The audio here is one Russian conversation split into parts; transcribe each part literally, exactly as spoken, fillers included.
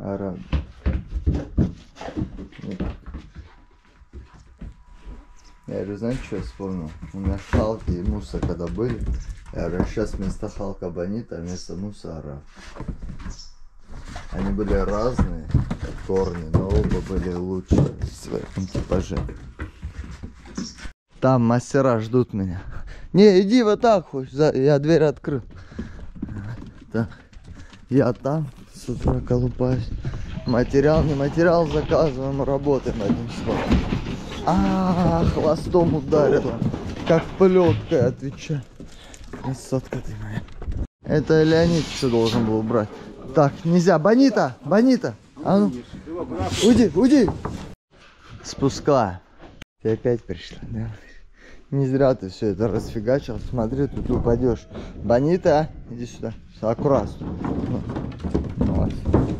араб. Я говорю, знаете, что я вспомнил? У меня Халки и Муса когда были, я говорю, сейчас вместо Халка Бонита, а вместо Муса араб. Они были разные, как корни, но оба были лучше в своем типаже. Там мастера ждут меня. Не, иди вот так хоть, я дверь открыл. Так, я там с утра колупаюсь. Материал, не материал заказываем, работаем одним словом. А, хвостом ударила, как плеткой, отвечаю. Красотка ты моя. Это Леонид все должен был убрать. Так, нельзя. Бонита, Бонита, а ну, уйди, уйди. Спускаю. Ты опять пришла, да? Не зря ты все это расфигачил. Смотри, тут упадешь. Бонита, иди сюда. Аккуратно. Вот.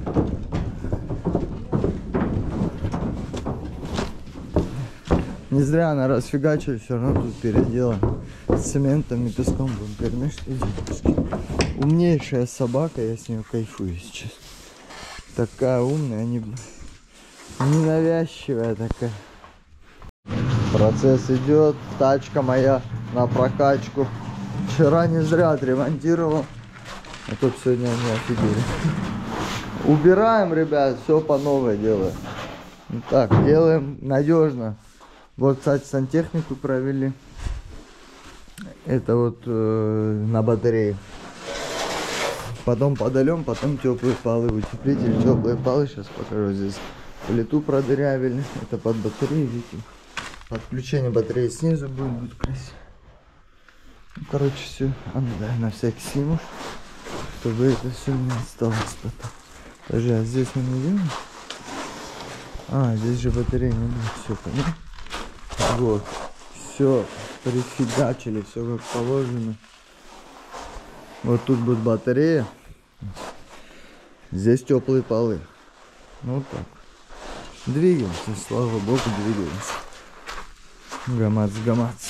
Не зря она расфигачила, все равно тут переделаем. С цементом и песком будем перемешивать. Умнейшая собака, я с нее кайфую сейчас. Такая умная, не... ненавязчивая такая. Процесс идет, тачка моя на прокачку. Вчера не зря отремонтировал, а тут сегодня они офигели. Убираем, ребят, все по новой делаем. Так, делаем надежно. Вот, кстати, сантехнику провели. Это вот э, на батарее. Потом подолем, потом теплые полы, утеплитель, теплые полы. Сейчас покажу. Здесь плиту продырявили. Это под батарею, видите. Подключение батареи снизу будет, будет красиво. Ну, короче, все. А ну да, на всякий сниму, чтобы это все не осталось потом. Подожди, а здесь мы не делаем? А, здесь же батарея не будет. Все, понятно? Вот. Все. Прифигачили, все как положено. Вот тут будет батарея. Здесь теплые полы. Ну вот так. Двигаемся, слава богу, двигаемся. Гамац, гамац.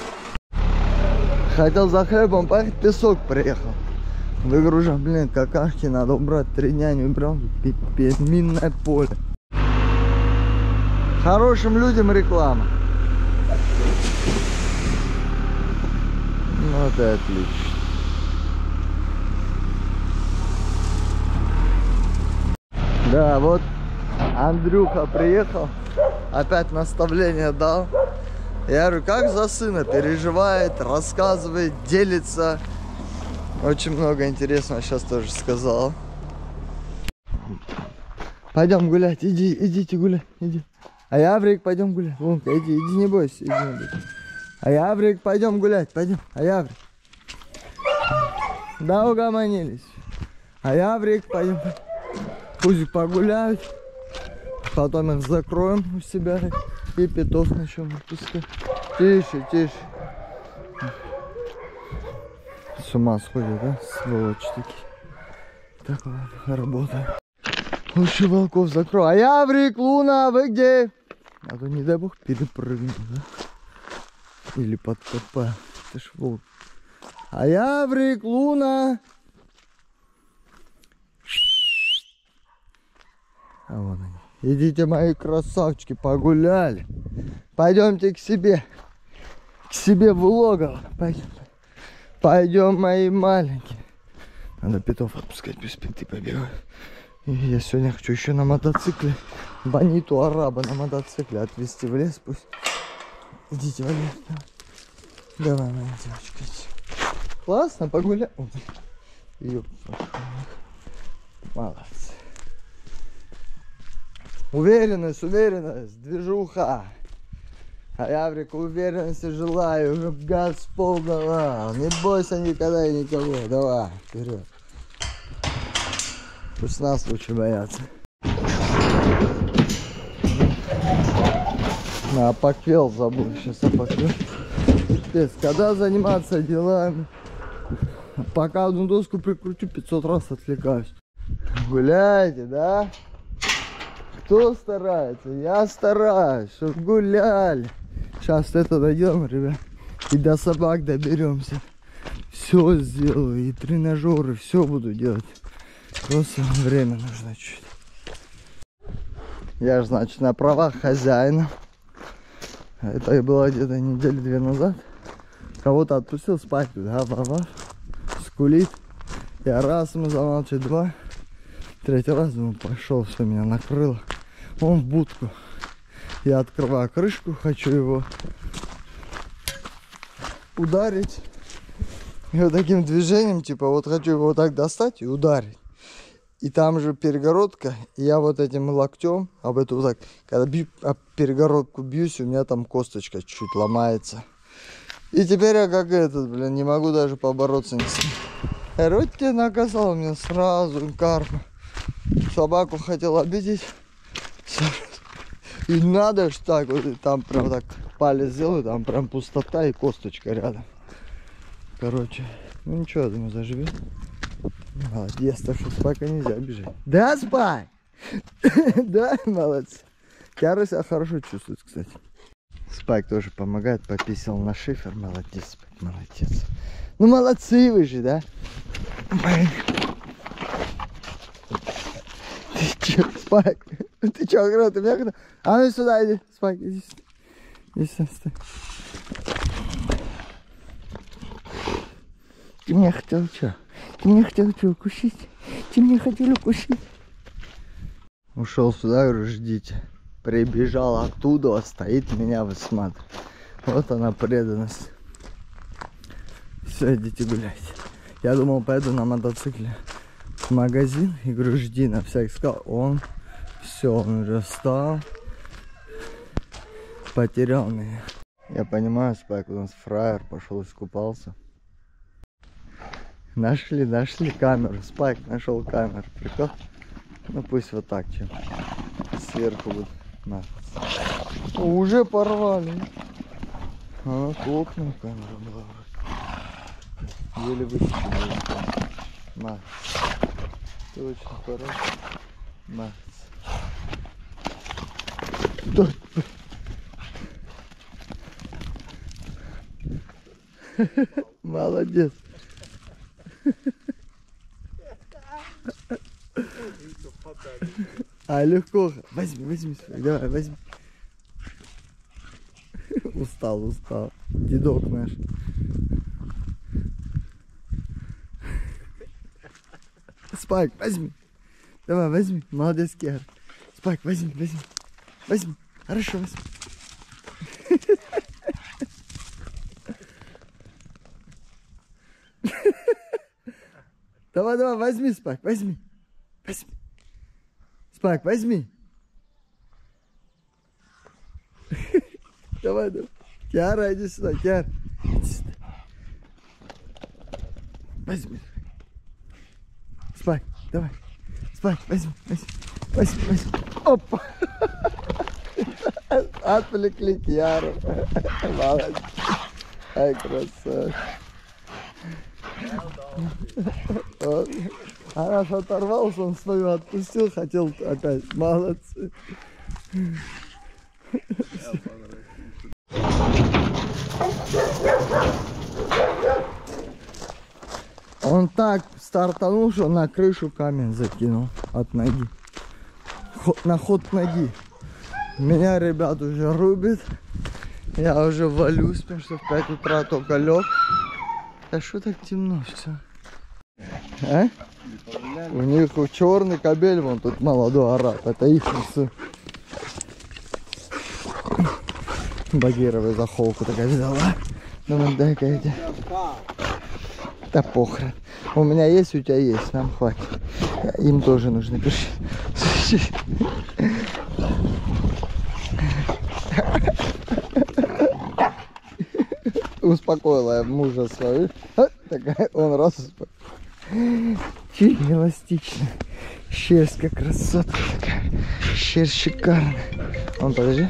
Хотел за хлебом поехать, песок приехал. Выгружаем, блин, какашки надо убрать. Три дня не убрал. Пипец, минное поле. Хорошим людям реклама. Ну это отлично. Да, вот Андрюха приехал. Опять наставление дал. Я говорю, как за сына переживает, рассказывает, делится. Очень много интересного сейчас тоже сказал. Пойдем гулять, иди, идите гулять, иди. А Яврик, пойдем гулять. Вон, иди, иди, не бойся, иди, не бойся. А Яврик, пойдем гулять, пойдем. А Яврик. Да, угомонились. А Яврик, пойдем. Пусть погуляют. Потом их закроем у себя. И петов начнем выпускать. Тише, тише. С ума сходит, да? Сволочь такие. Так, ладно, работаем. Лучше волков закрою. А Яврик, Луна, вы где? А то, не дай бог, перепрыгну, да? Или подкопаю. Это ж волк. А Яврик, Луна. А вон они. Идите, мои красавчики, погуляли. Пойдемте к себе. К себе в логово. Пойдем. Пойдем, мои маленькие. Надо питов отпускать, пусть питы побегают. И я сегодня хочу еще на мотоцикле Бониту араба на мотоцикле отвезти в лес. Пусть. Идите, Валерий. Давай, моя девочка. Классно, погуляй. Молодцы. Уверенность, уверенность, движуха. А Яврику уверенности желаю. Газ в пол давай. Не бойся никогда и никого. Давай, вперед. Пусть нас лучше боятся. А поквел забыл. Сейчас я поквел. Пипец, когда заниматься делами? Пока одну доску прикручу, пятьсот раз отвлекаюсь. Гуляйте, да? Кто старается? Я стараюсь, чтобы гуляли. Сейчас это доделаем, ребят. И до собак доберемся. Все сделаю. И тренажеры, все буду делать. Просто время нужно чуть. Я же, значит, на правах хозяина. Это и было где-то недели две назад. Кого-то отпустил спать тут, га-ва-ва, скулит. Я раз ему замолчу, два. Третий раз, думаю, пошел, все, меня накрыло. Он в будку. Я открываю крышку, хочу его ударить. И вот таким движением, типа, вот хочу его вот так достать и ударить. И там же перегородка, и я вот этим локтем, об эту вот так, когда бью, об перегородку бьюсь, у меня там косточка чуть-чуть ломается. И теперь я как этот, блин, не могу даже побороться с ним. Ротти наказал меня сразу, карма. Собаку хотел обидеть. И надо ж так, вот, и там прям так палец сделаю, там прям пустота и косточка рядом. Короче, ну ничего, я думаю, заживет. Молодец, так что Спайка нельзя обижать. Да, Спай? Да, молодец. Киара себя хорошо чувствует, кстати. Спайк тоже помогает, пописал на шифер. Молодец, Спайк, молодец. Ну, молодцы вы же, да? Ты че, Спайк? Ты че, играл? Ты меня... А ну сюда иди, Спайк, иди сюда. Иди сюда, стой. Ты меня хотел что? Ты меня хотел что, укусить? Ты меня хотел укусить? Ушел сюда, говорю, ждите. Прибежал оттуда, стоит, меня высматривает. Вот она преданность. Все, идите гулять. Я думал, поеду на мотоцикле в магазин и говорю, жди, на всякий сказал. Он, все, он уже встал. Потерял меня. Я понимаю, Спайк, у нас фраер пошел искупался. Нашли, нашли камеру. Спайк нашел камеру. Прикол? Ну пусть вот так, чем сверху будет. На. Уже порвали. А, к окнам камера была вроде. Еле вытащили. На. Точно порвали. На. Да. Молодец. А, легко. Возьми, возьми. Давай, возьми. Устал, устал. Дедок наш. Спайк, возьми. Давай, возьми. Молодец, Киара. Спайк, возьми, возьми. Возьми. Хорошо, возьми. Давай, давай, возьми, Спайк, возьми. Возьми. Спайк, возьми. Давай, давай. Киара, иди сюда, Киара. Иди сюда. Возьми. Спайк, давай. Спайк, возьми, возьми. Возьми, возьми. Опа. Отвлекли Киару. Молодец. Ай, красавчик. Вот. А наш оторвался, он свою отпустил, хотел опять. Молодцы. Он так стартанул, что на крышу камень закинул от ноги. Ход, на ход ноги. Меня, ребят, уже рубит. Я уже валюсь, потому что в пять утра только лег. А что так темно все? А? У них черный кобель, вон тут молодой араб. Это их все. Багировая захолку такая взяла. Думаю, дай-ка эти. Да похрен. У меня есть, у тебя есть, нам хватит. Им тоже нужно пиши. Успокоила я мужа свою. Такая, он раз успокоил. Чуть эластично. Шерсть как красотка такая. Шерсть шикарная. Он, подожди.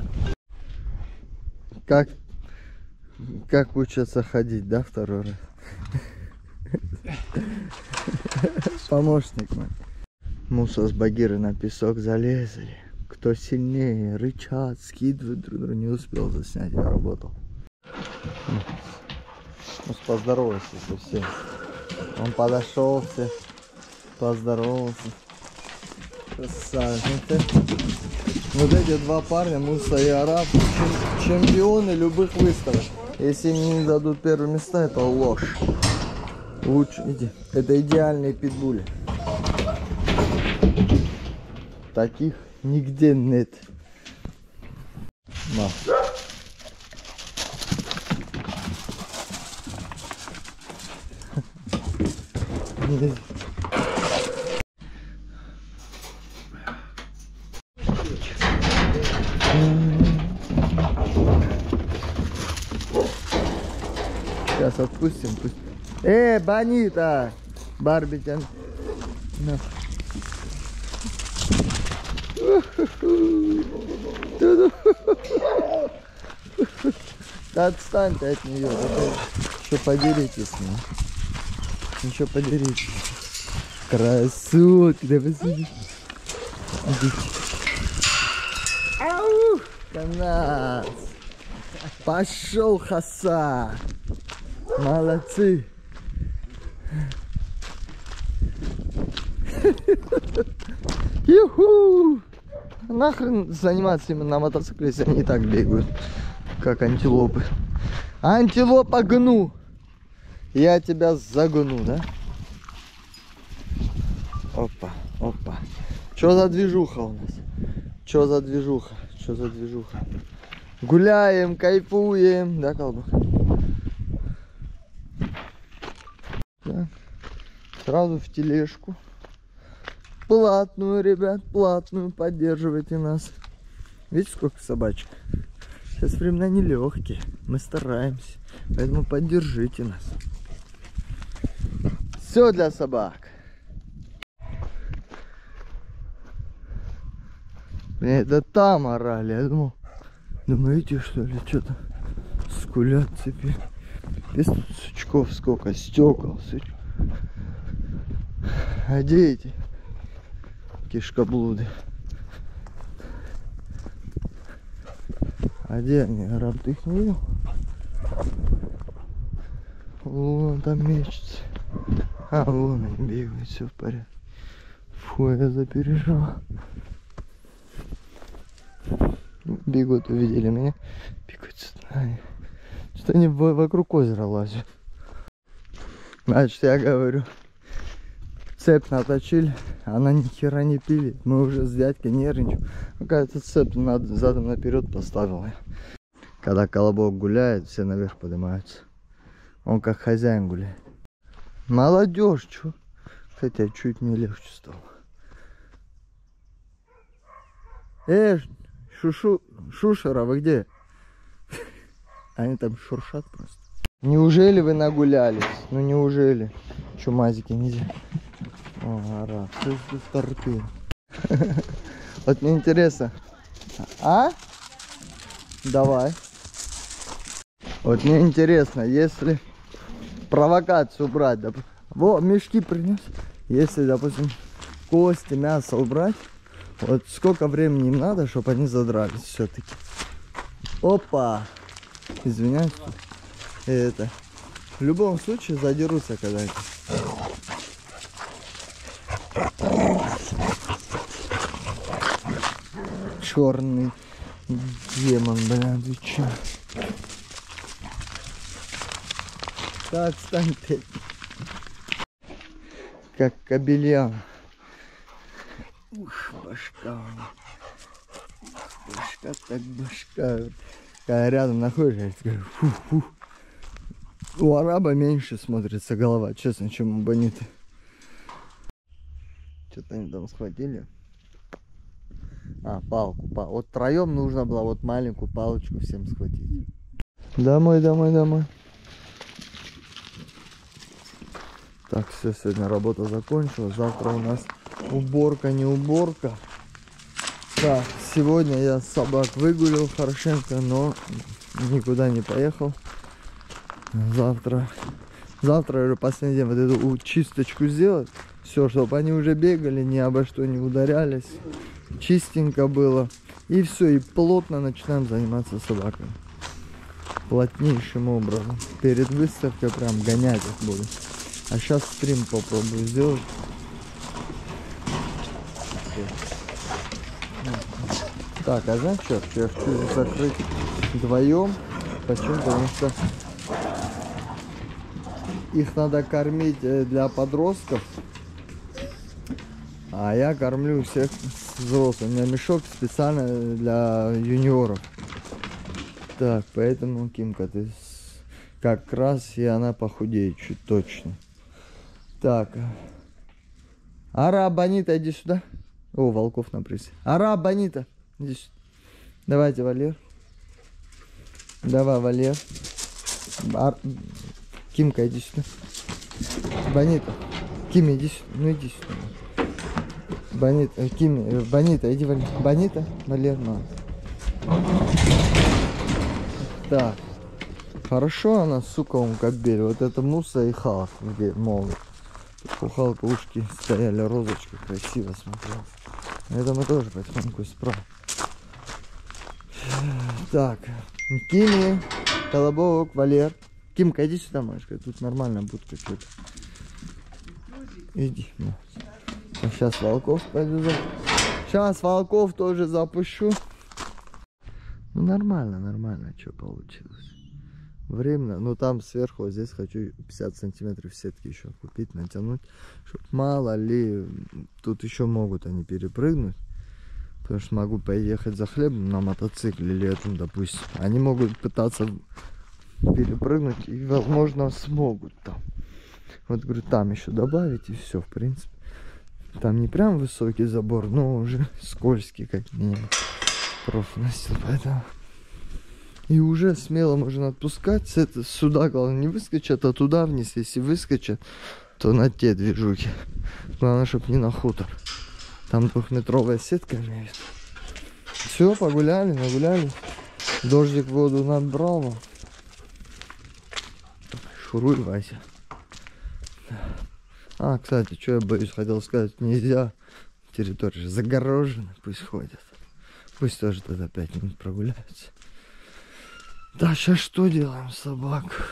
Как, как учатся ходить, да, второй раз? Помощник мой. Муса с Багирой на песок залезли. Кто сильнее, рычат, скидывают друг друга. Не успел заснять, я работал. Ну, поздоровался со всем. Он подошел, все поздоровался. Красавчик. Вот эти два парня, Муса и Араб, чемпионы любых выставок. Если им не дадут первые места, это ложь. Лучше иди. Это идеальные питбули. Таких нигде нет. На. Сейчас отпустим, пусть. Э, Бонита! Барбитян. Да отстань ты от нее. Еще подеритесь с ней. Еще подеритесь. Красотка, да посмотри. Ау! Канас! Пошел, Хасан! Молодцы! Юху! Нахрен заниматься именно на мотоцикле, если они так бегают, как антилопы. Антилопа гну! Я тебя загну, да? Опа, опа. Что за движуха у нас? Что за движуха? Что за движуха? Гуляем, кайфуем, да, колбах? Так. Сразу в тележку. Платную, ребят, платную. Поддерживайте нас. Видите, сколько собачек? Сейчас времена нелегкие. Мы стараемся. Поэтому поддержите нас. Все для собак. Это там орали. Я думал, думаете, что ли, что-то скулят теперь. Без сучков сколько, стекол, сучков. А где эти кишкоблуды? А где они? Араб, ты их не видел? Вон там мечется. А, вон они бегают, все в порядке. Фу, я запереживал. Бегут, увидели меня. Бегут сюда. Что они вокруг озера лазят. Значит, я говорю, цепь наточили, она ни хера не пилит. Мы уже с дядькой нервничаем. Какая-то цепь надо задом наперед поставила. Когда колобок гуляет, все наверх поднимаются. Он как хозяин гуляет. Молодежь, чё? Кстати, чуть мне легче стало. Эй, шушу, шушера, вы где? Они там шуршат просто. Неужели вы нагулялись? Ну неужели? Чумазики нельзя. О, Араб, что здесь торты? Вот мне интересно. А? Давай. Вот мне интересно, если провокацию брать, доп... во, мешки принес. Если, допустим, кости, мясо убрать, вот сколько времени им надо, чтобы они задрались все-таки. Опа! Извиняюсь. Это. В любом случае задерутся когда-то. Черный демон, блин, ты че? Так, стань ты. Как кобельян. Ух, башка. Башка так башка. Когда рядом находишься, я скажу, фу-фу. У араба меньше смотрится голова, честно, чем у Бониты. Что-то они там схватили. А, палку, палку. Вот втроем нужно было вот маленькую палочку всем схватить. Домой, домой, домой. Так, все, сегодня работа закончилась. Завтра у нас уборка, не уборка. Так, сегодня я собак выгулил хорошенько, но никуда не поехал. Завтра, завтра уже последний день вот эту чисточку сделать. Все, чтобы они уже бегали, ни обо что не ударялись. Чистенько было. И все, и плотно начинаем заниматься собаками. Плотнейшим образом. Перед выставкой прям гонять их буду. А сейчас стрим попробую сделать. Так, а знаешь что? Я хочу закрыть вдвоем. Почему? Потому что их надо кормить для подростков. А я кормлю всех взрослых. У меня мешок специально для юниоров. Так, поэтому, Кимка, ты как раз и она похудеет чуть точно. Так. Ара, Бонита, иди сюда. О, волков на прессе. Ара, Бонита, иди сюда. Давайте, Валер. Давай, Валер. Ар... Кимка, иди сюда. Бонита. Кими, иди сюда. Ну, иди сюда. Бонита, Кими, Бонита, иди, Валер. Бонита, Валер, ну. Так. Хорошо она, сука, он кобель. Вот это Муса и Халк, где молод. У Халка ушки стояли, розочка красиво смотрелась. Это мы тоже потихоньку исправим. Так. Кими, Колобок, Валер. Кимка, иди сюда, малышка. Тут нормально будка что-то. Иди. Ну. А сейчас волков пойду за... Сейчас волков тоже запущу. Ну нормально, нормально, что получилось. Временно, но там сверху, вот здесь хочу пятьдесят сантиметров сетки еще купить, натянуть, чтобы мало ли, тут еще могут они перепрыгнуть, потому что могу поехать за хлебом на мотоцикле летом, допустим. Они могут пытаться перепрыгнуть и, возможно, смогут там. Вот, говорю, там еще добавить и все, в принципе. Там не прям высокий забор, но уже скользкий как-нибудь. Профносил, поэтому... И уже смело можно отпускать. С это, сюда, главное, не выскочат, а туда вниз. Если выскочат, то на те движухи. Главное, чтобы не на хутор. Там двухметровая сетка имеет. Все, погуляли, нагуляли. Дождик воду набрал. Шуруй, Вася. А, кстати, что я боюсь, хотел сказать, нельзя. Территория же загорожена, пусть ходят. Пусть тоже тогда пять минут прогуляются. Да, сейчас что делаем, собак?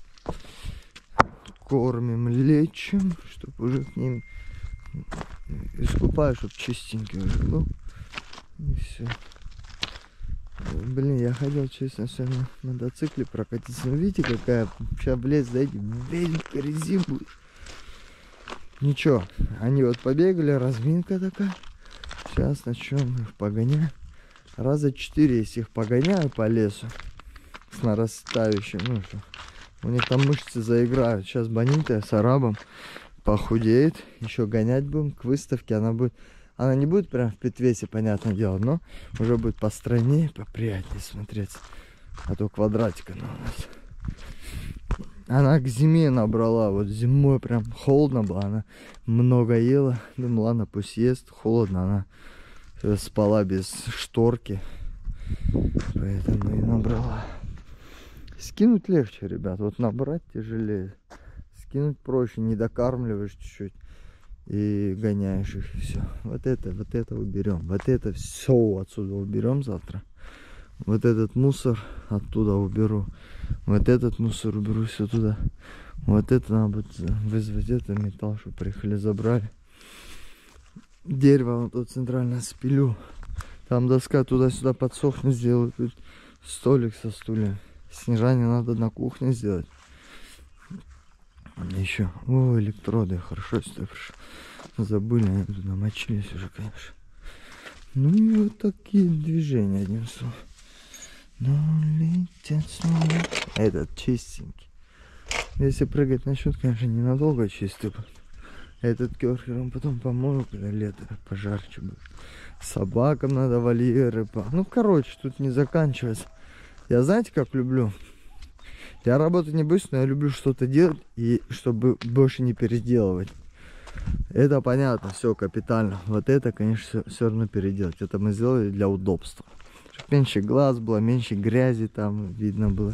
Кормим, лечим, чтобы уже к ним искупаю, чтобы чистенький уже был. И все. Блин, я хотел, честно, все на мотоцикле прокатиться. Ну, видите, какая сейчас в лес зайди, весь в грязи будет. Ничего, они вот побегали, разминка такая. Сейчас начнем их погонять. Раза четыре, если их погоняю по лесу. С нарастающим, ну что, у них там мышцы заиграют. Сейчас Бонита с арабом похудеет, еще гонять будем к выставке. Она будет, она не будет прям в Петвесе, понятное дело, но уже будет постройнее, поприятнее смотреться. А то квадратик она у нас. Она к зиме набрала, вот зимой прям холодно было, она много ела. Думала, ладно, пусть ест, холодно, она спала без шторки, поэтому и набрала. Скинуть легче, ребят, вот набрать тяжелее. Скинуть проще, не докармливаешь чуть-чуть и гоняешь их, и все. Вот это, вот это уберем, вот это все отсюда уберем завтра. Вот этот мусор оттуда уберу, вот этот мусор уберу все туда. Вот это надо будет вызвать, это металл, чтобы приехали, забрали. Дерево вот тут центрально спилю. Там доска туда-сюда подсохнет, сделаю тут столик со стульями. Снижание надо на кухне сделать. Еще. О, электроды. Хорошо, что забыли, они тут намочились уже, конечно. Ну и вот такие движения, одним словом. Но летят снова. Этот чистенький. Если прыгать на счет, конечно, ненадолго чистый будет. Этот керхером потом помою, когда лето пожарче будет. Собакам надо вольеры. Ну, короче, тут не заканчивается. Я знаете, как люблю? Я работать не боюсь, но я люблю что-то делать, и чтобы больше не переделывать. Это понятно, все капитально. Вот это, конечно, все равно переделать. Это мы сделали для удобства. Чтобы меньше глаз было, меньше грязи там видно было.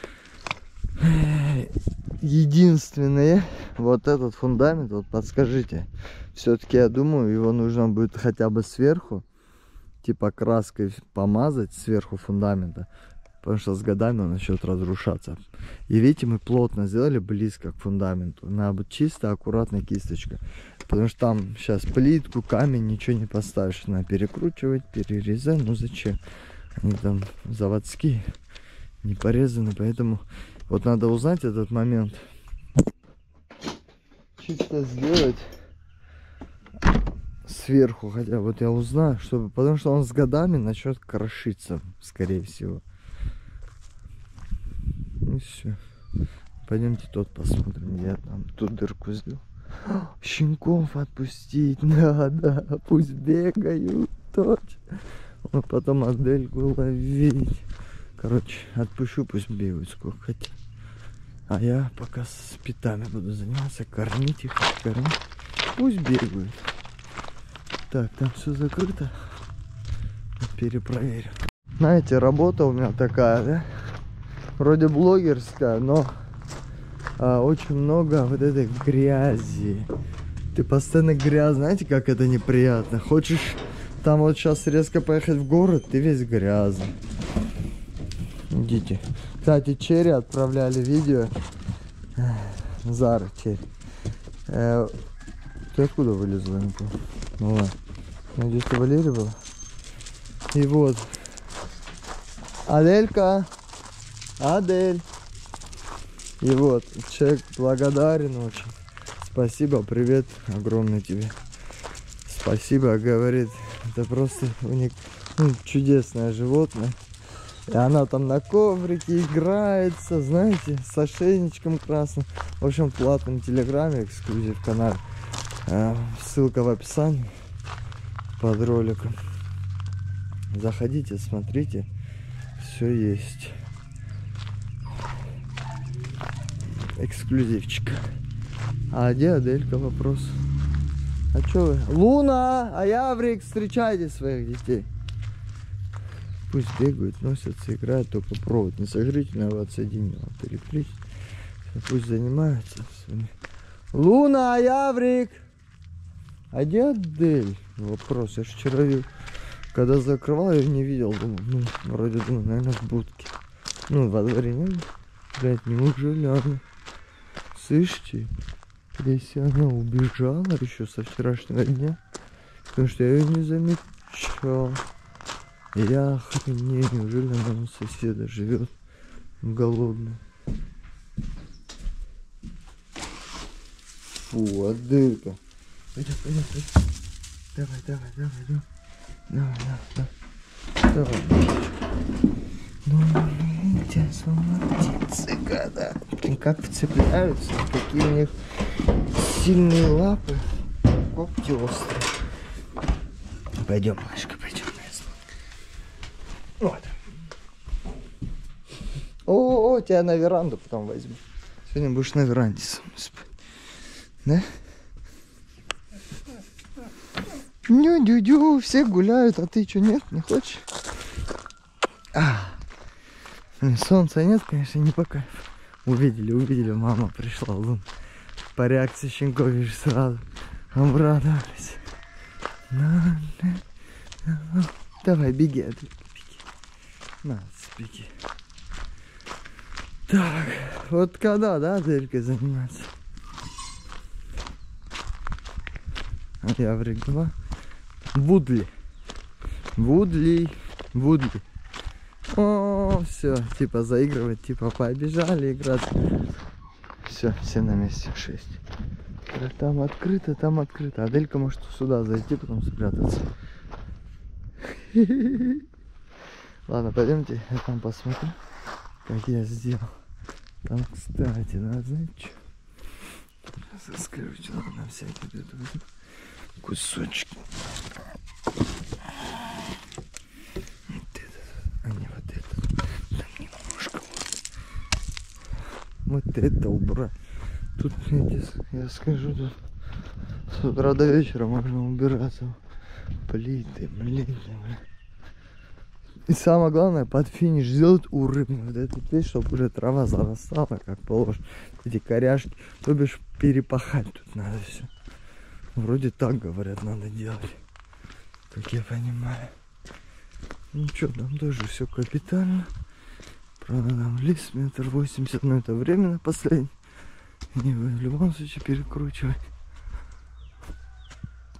Единственное, вот этот фундамент, вот подскажите. Все-таки я думаю, его нужно будет хотя бы сверху, типа краской помазать сверху фундамента. Потому что с годами он начнет разрушаться. И видите, мы плотно сделали близко к фундаменту. Надо быть чисто, аккуратно кисточка. Потому что там сейчас плитку, камень, ничего не поставишь. Надо перекручивать, перерезать. Ну зачем? Они там заводские, не порезаны. Поэтому вот надо узнать этот момент. Чисто сделать сверху. Хотя вот я узнаю, чтобы, потому что он с годами начнет крошиться, скорее всего. И все. Пойдемте тот посмотрим. Я там тут дырку сделал. Щенков отпустить надо, пусть бегают, точно. Вот потом Адельку ловить. Короче, отпущу, пусть бегают сколько хотят. А я пока с питами буду заниматься, кормить их, кормить. Пусть бегают. Так, там все закрыто. Перепроверю. Знаете, работа у меня такая, да? Вроде блогерская, но а, очень много вот этой грязи. Ты постоянно грязь, знаете, как это неприятно. Хочешь там вот сейчас резко поехать в город, ты весь грязный. Идите. Кстати, Черри отправляли видео. Зара, Черри. Э, ты откуда вылезла? Ну ладно. Надеюсь, ты Валерия была? И вот. Аделька. Адель. И вот, человек благодарен очень. Спасибо, привет огромный тебе. Спасибо, говорит. Это просто уник... ну, чудесное животное. И она там на коврике играется, знаете, с ошейничком красным. В общем, в платном телеграме, эксклюзив канал. Ссылка в описании под роликом. Заходите, смотрите. Все есть. Эксклюзивчик. А где Аделька? Вопрос. А что вы? Луна, а Яврик, встречайте своих детей. Пусть бегают, носятся, играют, только провод не сожрите, надо его отсоединить, переплечь. Пусть занимаются своими. Луна, а Яврик! А где Адель? Вопрос. Я же вчера, когда закрывал, я не видел. Думаю, ну, вроде, думаю, наверное, в будке. Ну, во дворе не было. Блять, неужели она? Слышите? Если она убежала еще со вчерашнего дня, потому что я ее не замечал. Я охренею, неужели она у соседа живет голодная? Фу, Аделька. Пойдем, пойдем, пойдем. Давай, давай, давай, давай. Давай, давай, давай. Ну, видите, птицы, года. Блин, как вцепляются, какие у них сильные лапы, когти острые. Пойдем, Машка, пойдем. Вот. О, о, тебя на веранду потом возьму. Сегодня будешь на веранде со мной спать. Да? Ню-дю-дю, все гуляют, а ты что, нет, не хочешь? А, солнца нет, конечно, не по кайфу. Увидели, увидели, мама пришла, Лун. По реакции щенков видишь сразу. Обрадовались. Давай, беги, беги. На, беги. Так, вот когда, да, Аделька заниматься? А я в два. Вудли. Вудли. Вудли. О, все, типа заигрывать, типа побежали играть. Все, все на месте, шесть. Там открыто, там открыто. Аделька может сюда зайти, потом спрятаться. Ладно, пойдемте, я там посмотрю, как я сделал. Там, кстати, надо, знаете, что? Сейчас расскажу, что надо на всякий тут кусочки. Вот этот, а не вот этот. Там немножко вот. Вот это убрать. Тут, я скажу, тут с утра до вечера можно убираться. Плиты, блин, блин. И самое главное, под финиш сделать уровень вот эту вещь, чтобы уже трава зарастала, как положено. Эти коряшки, то бишь перепахать тут надо все. Вроде так, говорят, надо делать, как я понимаю. Ну что, там тоже все капитально. Правда, там лист метр восемьдесят, но это временно последний. Не в любом случае перекручивать.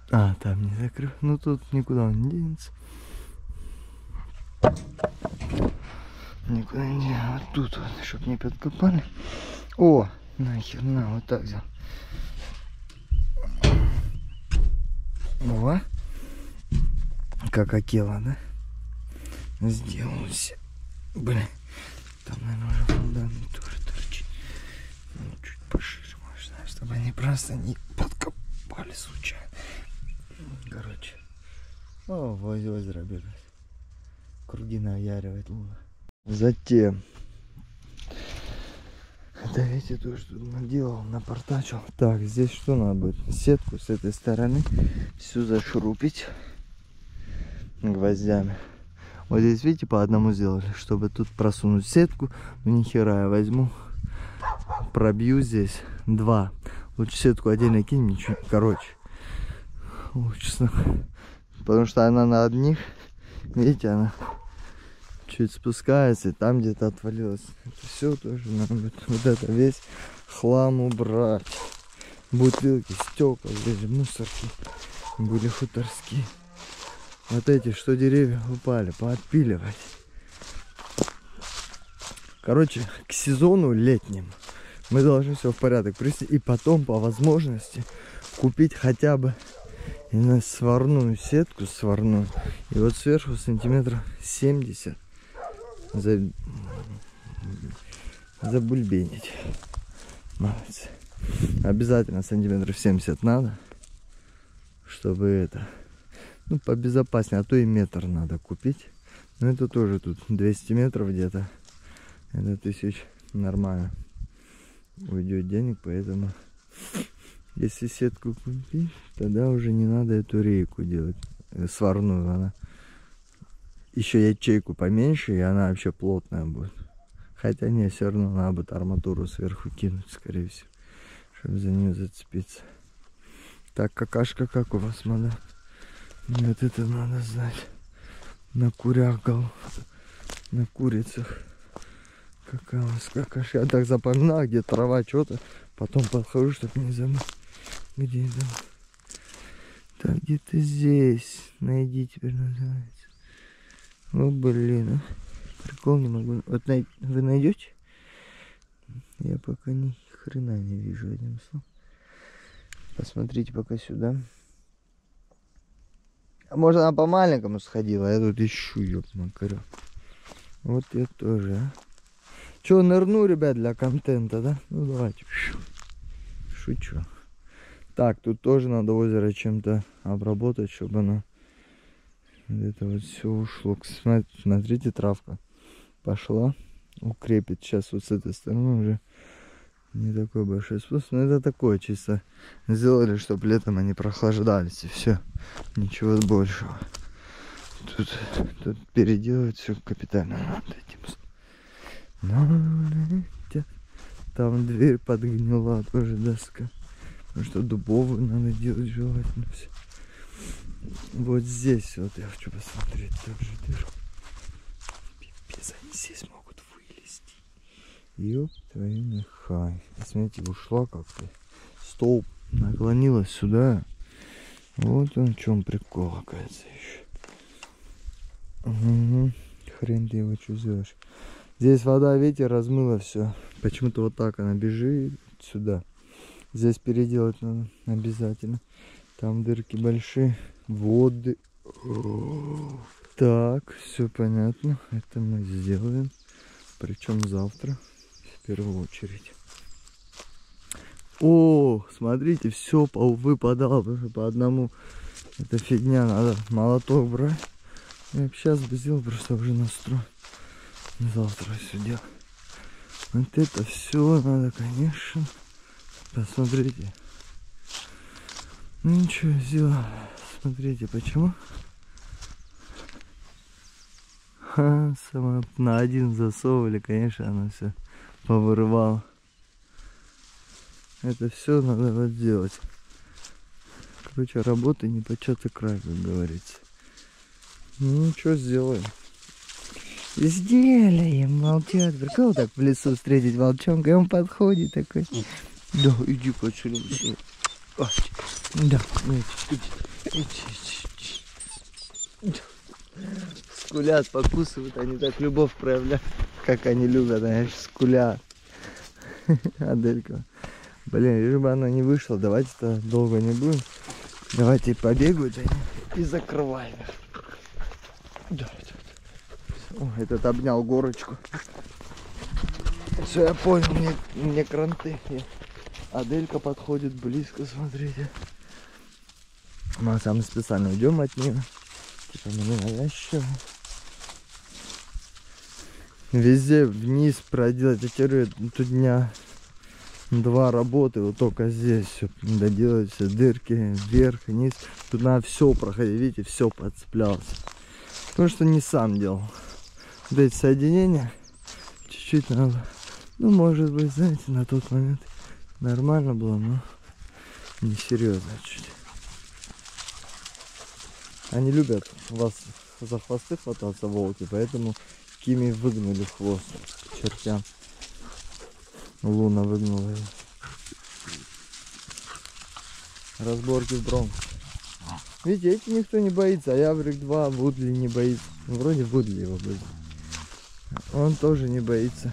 А, там не закрыл. Ну тут никуда он не денется. Никуда не денется. Вот тут вот, чтоб не подкопали. О, нахер, на, вот так взял. О, как акела, да? Сделал все. Блин, там, наверное, уже фундамент тоже торчит. Ну, чуть пошире можно, чтобы они просто не подкопали случайно. Короче. О, в озеро бегает. Круги наяривает луна. Затем. Это видите, то, что наделал, напортачил. Так, здесь что надо будет? Сетку с этой стороны всю зашрупить гвоздями. Вот здесь, видите, по одному сделали, чтобы тут просунуть сетку. Ну, нихера, я возьму, пробью здесь два. Лучше сетку отдельно кинем, ничего. Короче, лучше, потому что она на одних, видите, она чуть спускается, и там где-то отвалилось. Это все тоже надо будет. Вот это весь хлам убрать. Бутылки, стекла, здесь мусорки были хуторские. Вот эти, что деревья упали, поотпиливать. Короче, к сезону летнему мы должны все в порядок привести. И потом, по возможности, купить хотя бы именно сварную сетку, сварную. И вот сверху сантиметров семьдесят за... забульбенить. Молодцы. Обязательно сантиметров семьдесят надо, чтобы это... Ну, побезопаснее, а то и метр надо купить. Но это тоже тут двести метров где-то. Это тысяч нормально уйдет денег, поэтому если сетку купить, тогда уже не надо эту рейку делать, сварную. Она еще ячейку поменьше, и она вообще плотная будет. Хотя не, все равно надо будет арматуру сверху кинуть, скорее всего, чтобы за нее зацепиться. Так, какашка как у вас, мадам? Вот это надо знать. На курях, на курицах. Какая у вас какашка. Я так запоминал, где трава, что-то. Потом подхожу, чтобы не забыть. Где это? Так, где-то здесь. Найди, теперь называется. О, блин, а. Прикол, не могу. Вот най... вы найдете? Я пока ни хрена не вижу, одним словом. Посмотрите пока сюда. А может, она по маленькому сходила, я тут ищу, ёб макарёк. Вот я тоже, а. Чё, нырну, ребят, для контента, да? Ну, давайте. Шучу. Так, тут тоже надо озеро чем-то обработать, чтобы оно... Это вот все ушло. Смотрите, травка пошла. Укрепит. Сейчас вот с этой стороны уже не такой большой способ. Но это такое чисто. Сделали, чтобы летом они прохлаждались. И все. Ничего большего. Тут, тут переделывать все капитально надо этим. Там дверь подгнила, тоже доска. Потому что дубовую надо делать желательно все. Вот здесь вот я хочу посмотреть тоже дырку. Пипец, они здесь могут вылезти. Ёб твою нахай. Посмотрите, ушла как-то. Столб наклонилась сюда. Вот он в чем прикол, оказывается, еще. Угу. Хрен ты его что сделаешь. Здесь вода, видите, размыла все. Почему-то вот так она бежит сюда. Здесь переделать надо обязательно. Там дырки большие. Воды. Так, все понятно. Это мы сделаем. Причем завтра. В первую очередь. О, смотрите, все выпадало по одному. Это фигня, надо молоток брать. Я бы сейчас бы сделал, просто уже настрой. Завтра все делать. Вот это все надо, конечно. Посмотрите. Ну ничего, сделал. Смотрите, почему? Ха, сама на один засовывали, конечно, оно все повырывало. Это все надо вот делать. Короче, работа не початый край, как говорится. Ну, что сделаем? Сделаем, молчат. Прикол так в лесу встретить волчонка, и он подходит такой. Да, иди-ка отсюда. Да. Скулят, покусывают, они так любовь проявляют, как они любят, знаешь, скулят. Аделька. Блин, лишь бы она не вышла, давайте-то долго не будем. Давайте побегают они и закрываем их. Да. О, этот обнял горочку. Все, я понял, мне, мне кранты. Аделька подходит близко, смотрите. Мы сами специально уйдем от нее. Типа мы навязчивы. Везде вниз проделать. Я теперь тут дня два работы. Вот только здесь все доделать, все дырки вверх, вниз. Тут надо все проходить. Видите, все подцеплялось. Потому что не сам делал. Вот эти соединения чуть-чуть надо. Ну, может быть, знаете, на тот момент нормально было, но несерьезно чуть. Они любят вас за хвосты хвататься, волки, поэтому Кими выгнали хвост к чертям. Луна выгнала его. Разборки в Бронкс. Видите, эти никто не боится, а Яврик два Вудли не боится. Вроде Вудли его будет. Он тоже не боится.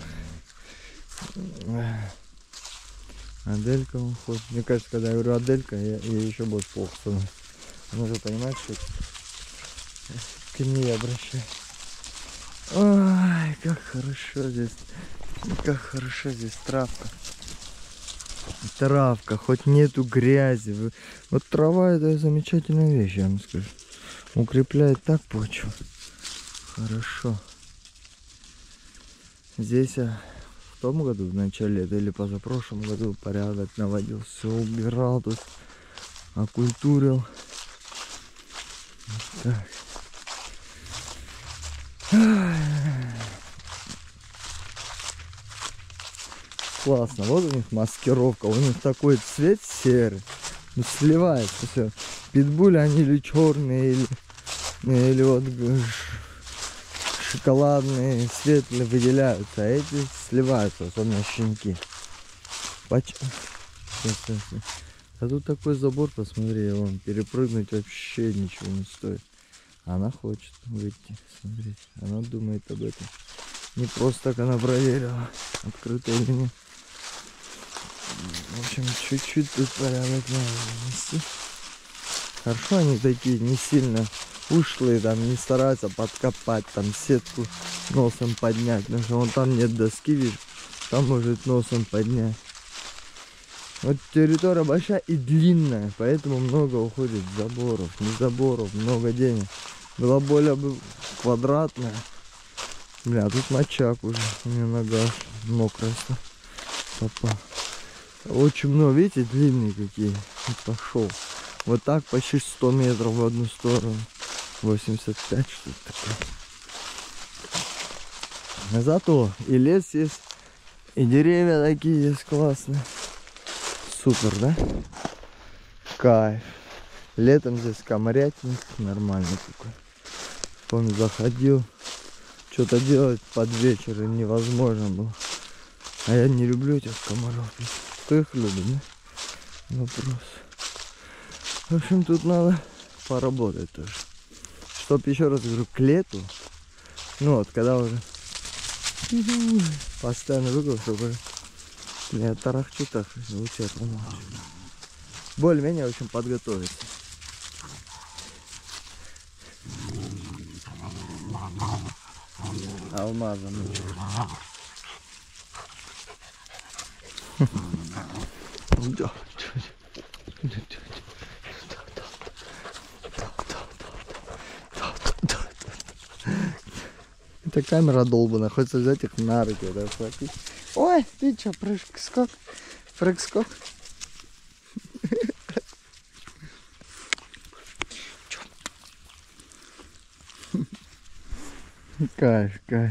Аделька он ходит. Мне кажется, когда я говорю Аделька, я, я еще больше плохо становится. Она же понимает, что это к ней обращаюсь. Ой, как хорошо здесь. Как хорошо здесь травка. Травка, хоть нету грязи. Вот трава — это замечательная вещь, я вам скажу. Укрепляет так почву. Хорошо. Здесь я в том году, в начале лета или позапрошлом году, порядок наводил, все убирал тут, окультурил. Вот так. Классно, вот у них маскировка, у них такой цвет серый, ну, сливается все. Питбули они или черные, или, или вот шоколадные, светлые выделяются, а эти сливаются, особенно щенки. Поч... А тут такой забор, посмотри, вон, перепрыгнуть вообще ничего не стоит. Она хочет выйти, смотрите, она думает об этом. Не просто так она проверила, открыто или нет. В общем, чуть-чуть тут порядок надо внести. Хорошо, они такие не сильно ушлые, там не стараются подкопать, там сетку носом поднять. Потому что вон там нет доски, видишь, там может носом поднять. Вот территория большая и длинная, поэтому много уходит заборов, не заборов, много денег. Была более бы квадратная. Бля, тут мочак уже, у меня нога мокрая. Папа. Очень много, видите, длинные какие. Пошел. Вот так почти сто метров в одну сторону. восемьдесят пять, что-то такое. Зато и лес есть, и деревья такие есть классные. Супер, да? Кайф. Летом здесь комарятник нормальный такой. Помню, заходил. Что-то делать под вечер невозможно было. А я не люблю этих комаров. Кто их любит, да? Вопрос. В общем, тут надо поработать тоже. Чтоб, еще раз говорю, к лету. Ну вот, когда уже постоянно выгул, чтобы я тарахчу так, лучше помочь. Более-менее, в общем, подготовиться. Алмазом. Это камера долбана, хочется взять их на руки, да, хватить. Ой, ты чё, прыг-скок? Прыг-скок? Кайф, кайф.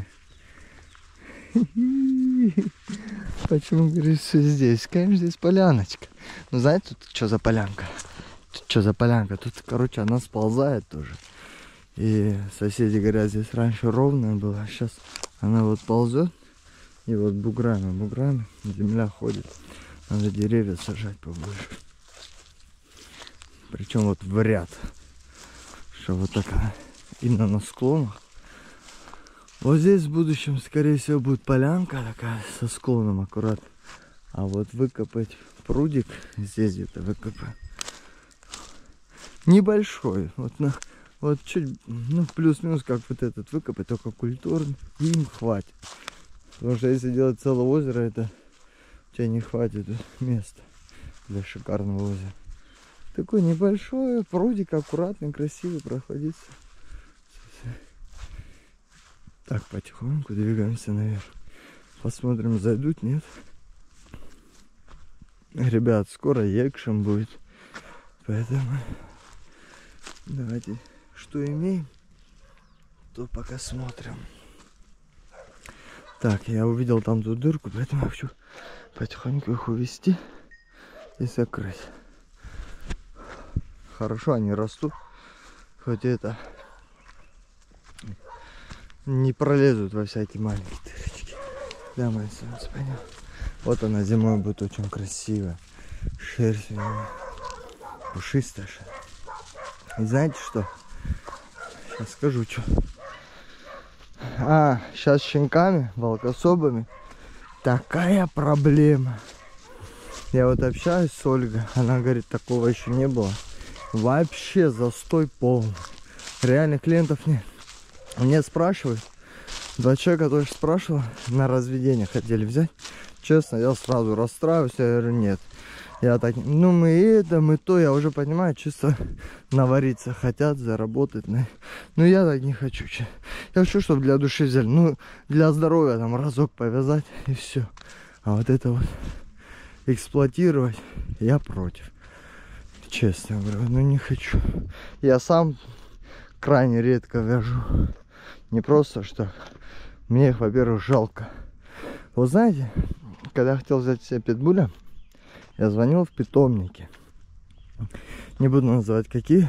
Почему, говоришь, что здесь? Конечно, здесь поляночка. Ну, знаете, тут что за полянка? Тут что за полянка? Тут, короче, она сползает тоже. И соседи говорят, здесь раньше ровная была, а сейчас она вот ползет. И вот буграми, буграми земля ходит. Надо деревья сажать побольше. Причем вот в ряд. Что вот такая. Именно на склонах. Вот здесь в будущем, скорее всего, будет полянка такая со склоном аккуратно. А вот выкопать прудик здесь где-то выкопаем. Небольшой. Вот, на, вот чуть, ну, плюс-минус, как вот этот выкопать, только культурный. И им хватит. Потому что если делать целое озеро, это у тебя не хватит места для шикарного озера. Такой небольшой прудик, аккуратный, красивый, проходится. Так, потихоньку двигаемся наверх. Посмотрим, зайдут, нет. Ребят, скоро экшен будет. Поэтому давайте, что имеем, то пока смотрим. Так, я увидел там ту дырку, поэтому я хочу потихоньку их увести и закрыть. Хорошо, они растут. Хоть это не пролезут во всякие маленькие дырочки. Да, мое солнце, понял. Вот она зимой будет очень красивая. Шерсть пушистая. И знаете что? Сейчас скажу, что. А, сейчас с щенками, волкособами такая проблема. Я вот общаюсь с Ольгой, она говорит, такого еще не было. Вообще застой полный. Реальных клиентов нет. Мне спрашивают, два человека тоже спрашивал, на разведение хотели взять. Честно, я сразу расстраиваюсь, я говорю, нет. Я так, ну мы это, мы то, я уже понимаю, чисто навариться хотят, заработать. Ну я так не хочу. Я хочу, чтобы для души взяли. Ну, для здоровья там разок повязать и все. А вот это вот эксплуатировать я против. Честно говорю, ну не хочу. Я сам крайне редко вяжу. Не просто что. Мне их, во-первых, жалко. Вы знаете, когда я хотел взять себе питбуля, я звонил в питомники. Не буду называть какие.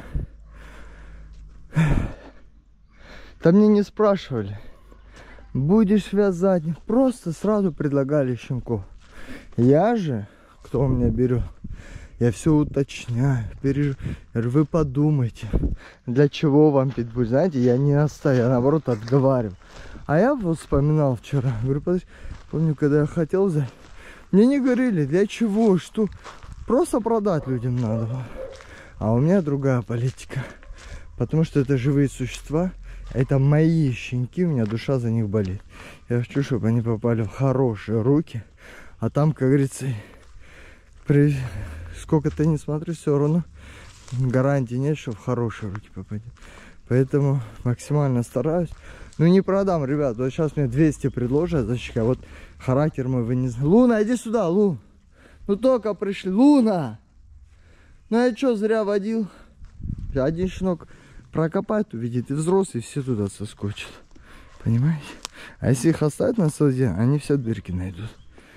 Там мне не спрашивали, будешь вязать. Просто сразу предлагали щенков. Я же, кто у меня берет, я все уточняю, переж... вы подумайте, для чего вам питбуль. Знаете, я не оставил, я наоборот отговариваю. А я вот вспоминал вчера, говорю, подожди, помню, когда я хотел взять, мне не говорили, для чего, что, просто продать людям надо. А у меня другая политика, потому что это живые существа, это мои щенки, у меня душа за них болит. Я хочу, чтобы они попали в хорошие руки, а там, как говорится, при... сколько ты не смотри, все равно гарантии нет, что в хорошие руки попадет. Поэтому максимально стараюсь. Ну не продам, ребят. Вот сейчас мне двести предложат за щенка. Вот характер мой вы не знаете. Луна, иди сюда, Лун. Ну только пришли. Луна! Ну я что, зря водил? Один щенок прокопает, увидит и взрослый, все туда соскочат. Понимаете? А если их оставить на целый день, они все дырки найдут.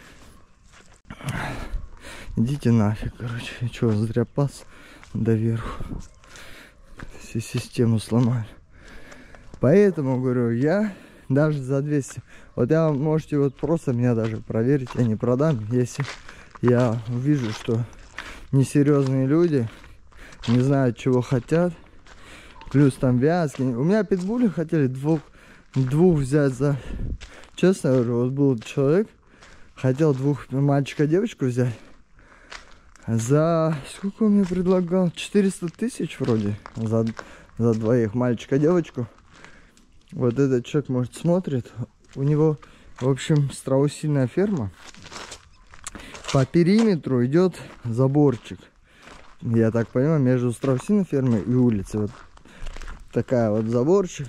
Идите нафиг, короче. Я что, зря пас доверху. Всю систему сломали. Поэтому, говорю, я даже за двести... Вот я можете вот просто меня даже проверить, я не продам, если я увижу, что несерьезные люди не знают, чего хотят. Плюс там вязки. У меня питбули хотели двух, двух взять за... Честно говорю, вот был человек, хотел двух мальчика-девочку взять. За... Сколько он мне предлагал? четыреста тысяч вроде. За, за двоих, мальчика-девочку. Вот этот человек, может, смотрит. У него, в общем, страусиная ферма. По периметру идет заборчик. Я так понимаю, между страусиной фермой и улицей. Вот такая вот заборчик.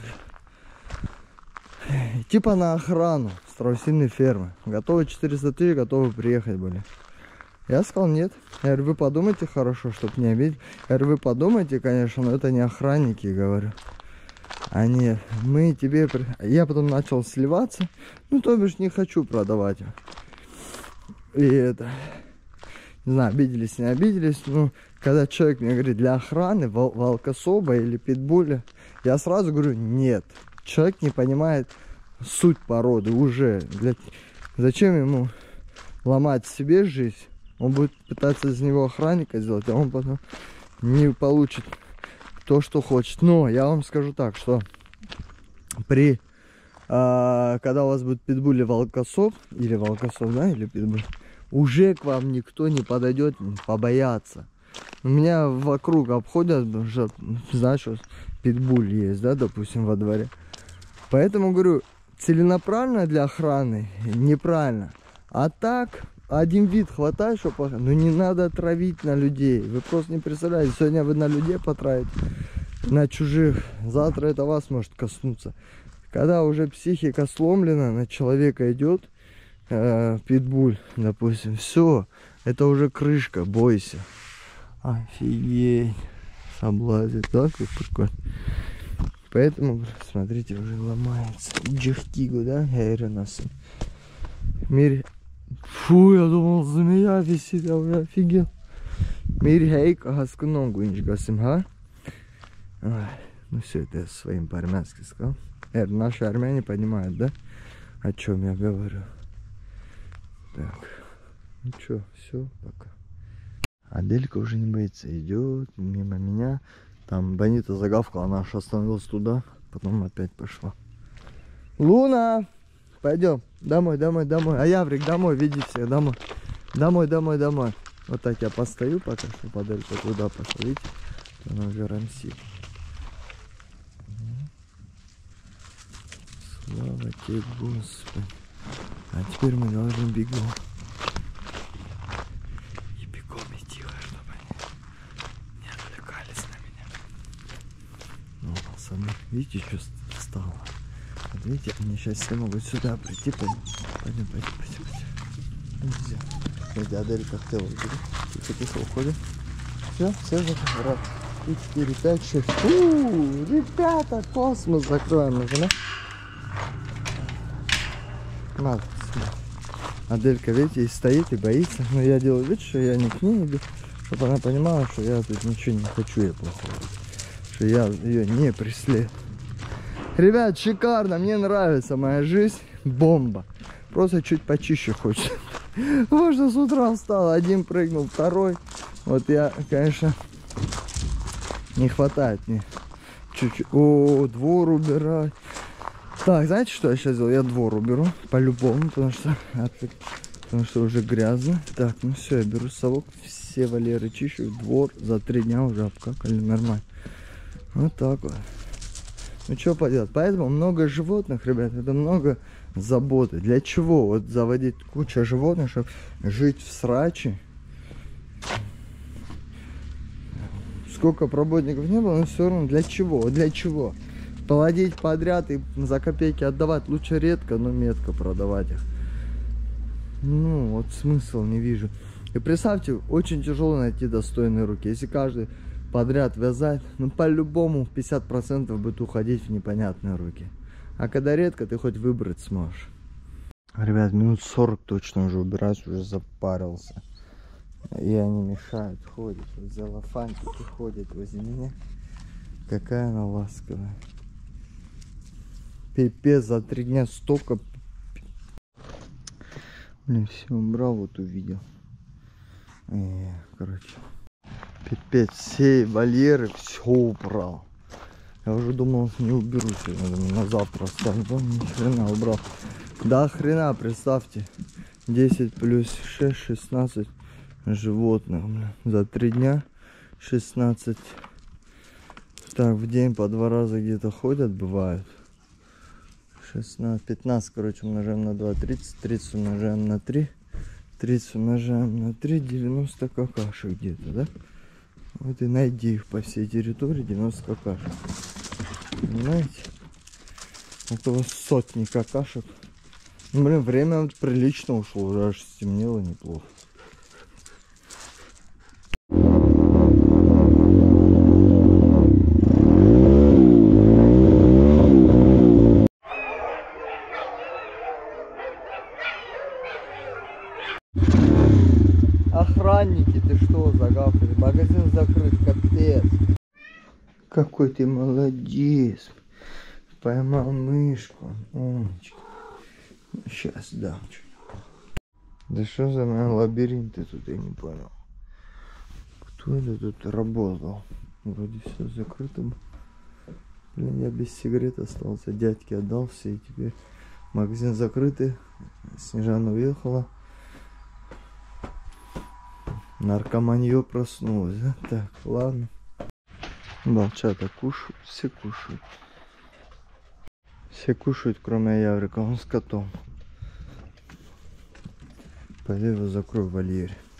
Типа на охрану страусиной фермы. Готовы четыреста тысяч, готовы приехать были. Я сказал нет. Я говорю, вы подумайте хорошо, чтобы не обидеть. Я говорю, вы подумайте, конечно, но это не охранники, говорю. А нет, мы тебе... Я потом начал сливаться. Ну, то бишь, не хочу продавать. И это... Не знаю, обиделись, не обиделись. Ну, когда человек мне говорит, для охраны вол волкособа или питбуля, я сразу говорю, нет. Человек не понимает суть породы уже. Для... Зачем ему ломать себе жизнь? Он будет пытаться из него охранника сделать, а он потом не получит то, что хочет. Но я вам скажу так, что при а, когда у вас будет питбуль или волкосов, или волкосов, да, или питбуль, уже к вам никто не подойдет побояться. У меня вокруг обходят, знаешь, что питбуль есть, да, допустим, во дворе. Поэтому говорю, целенаправленно для охраны неправильно. А так, один вид хватает, чтобы... Ну не надо травить на людей. Вы просто не представляете, сегодня вы на людей потратите, на чужих. Завтра это вас может коснуться. Когда уже психика сломлена, на человека идет э, питбуль, допустим, все, это уже крышка, бойся. Офигеть, соблазит, да, как прикольно. Поэтому, смотрите, уже ломается. Джихтигу, да, гайренасы. Мир... Фу, я думал, змея висит, я уже офигел. Мир хейк, агаску ногу инжгасим, ха? Ну все, это я своим по-армянски сказал. Эр, наши армяне понимают, да, о чем я говорю. Так, ну что, все, пока. Аделька уже не боится, идет мимо меня. Там Бонита загавкала, она аж остановилась туда, потом опять пошла. Луна, пойдем домой, домой, домой. А Яврик, домой, веди всех, домой. Домой, домой, домой. Вот так я постою пока, что Аделька туда пошла, видите? Она уже рамсит. Слава тебе, Господи. А теперь мы должны бегом. И бегом и тихо, чтобы они не отвлекались на меня. Ну, пацаны, видите, что стало? Вот видите, они сейчас все могут сюда прийти. Пойдем, пойдем, пойдем, пойдем. Нельзя. Видите, Аделька хотела убери. Тихо, тихо, уходим. Все, все закрыли. Раз, три, четыре, пять, шесть. Ууу, ребята, космос закроем уже, да? Надо. Аделька, видите, и стоит и боится. Но я делаю вид, что я не к ней иду, чтобы она понимала, что я тут ничего не хочу ей плохого. Что я ее не преследую. Ребят, шикарно, мне нравится моя жизнь. Бомба. Просто чуть почище хочется. Потому что с утра встал, один прыгнул, второй. Вот я, конечно, не хватает мне чуть-чуть. О, двор убирать. Так, знаете, что я сейчас сделаю? Я двор уберу, по-любому, потому что, потому что уже грязно. Так, ну все, я беру совок, все вольеры чищу, двор за три дня уже обкакали, нормально. Вот так вот. Ну что поделать, поэтому много животных, ребят, это много заботы. Для чего? Вот заводить кучу животных, чтобы жить в сраче. Сколько работников не было, но все равно для чего? Для чего? Плодить подряд и за копейки отдавать. Лучше редко, но метко продавать их. Ну, вот смысл не вижу. И представьте, очень тяжело найти достойные руки. Если каждый подряд вязать, ну, по-любому пятьдесят процентов будет уходить в непонятные руки. А когда редко, ты хоть выбрать сможешь. Ребят, минут сорок точно уже убираюсь, уже запарился. И они мешают, ходят. Вот зелофантики ходят возле меня. Какая она ласковая. Пипец, за три дня столько. Блин, все убрал, вот увидел. Э, короче. Пипец, все вольеры все убрал. Я уже думал, не уберу сегодня, на завтра оставлю. Ни хрена убрал. Да хрена, представьте. десять плюс шесть, шестнадцать животных, блин. За три дня шестнадцать. Так, в день по два раза где-то ходят, бывают. шестнадцать, пятнадцать, короче, умножаем на два, тридцать, тридцать умножаем на три, тридцать умножаем на три, девяносто какашек где-то, да? Вот и найди их по всей территории, девяносто какашек. Понимаете? Это вот сотни какашек. Ну, блин, время вот прилично ушло, уже аж стемнело неплохо. Охранники, ты что, загавкали? Магазин закрыт, капец. Какой ты молодец. Поймал мышку. Умничка. Сейчас дам что-нибудь. Да что за мои лабиринты тут, я не понял. Кто это тут работал? Вроде все закрыто. Блин, я без сигарет остался. Дядьке отдал все, и теперь магазин закрытый. Снежана уехала. Наркоманье проснулась, да? Так, ладно. Волчата кушают, все кушают. Все кушают, кроме Яврика, он с котом. Пойду его закрою в вольере.